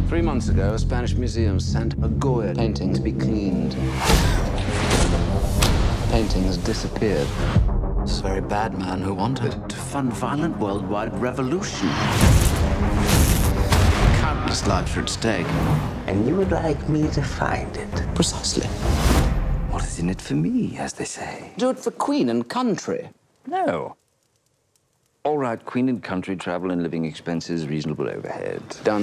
3 months ago, a Spanish museum sent a Goya painting to be cleaned. The painting has disappeared. This is a very bad man who wanted to fund violent worldwide revolution. Countless lives are at stake. And you would like me to find it? Precisely. What is in it for me, as they say? Do it for Queen and country. No. All right, Queen and country, travel and living expenses, reasonable overhead. Done.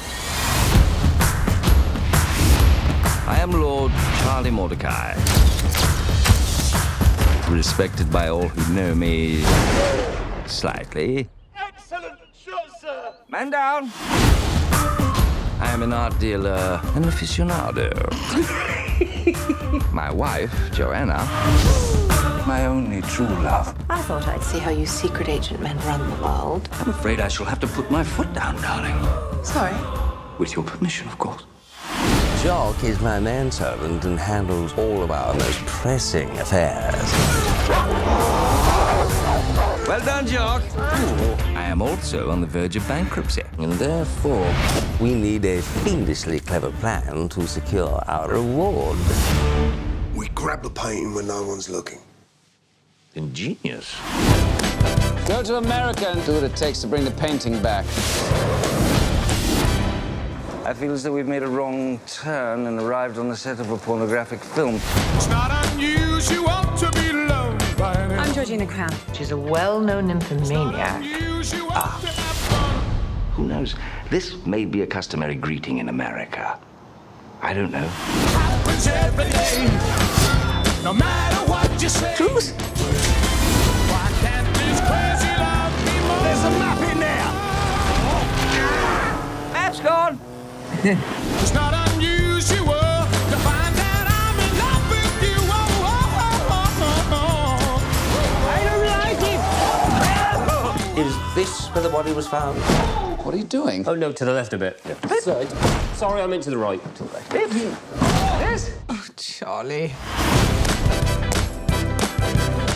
I am Lord Charlie Mordecai. Respected by all who know me slightly. Excellent shot, sir! Man down! I am an art dealer, an aficionado. My wife, Joanna, my only true love. I thought I'd see how you secret agent men run the world. I'm afraid I shall have to put my foot down, darling. Sorry. With your permission, of course. Jock is my manservant and handles all of our most pressing affairs. Well done, Jock. I am also on the verge of bankruptcy. And therefore, we need a fiendishly clever plan to secure our reward. We grab the painting when no one's looking. Ingenious. Go to America and do what it takes to bring the painting back. I feel as though we've made a wrong turn and arrived on the set of a pornographic film. It's not unusual to be loved by an I'm Georgina Crown. She's a well-known nymphomaniac. Who knows? This may be a customary greeting in America. I don't know. happens every day. No matter what you say. Truth? Why can't this crazy love be more? There's a map in there. Map's gone. It's not unusual to find that I'm in love with you. I don't like it! Is this where the body was found? What are you doing? Oh, no, to the left a bit. Sorry, I meant to the right. Yes? Oh, Charlie.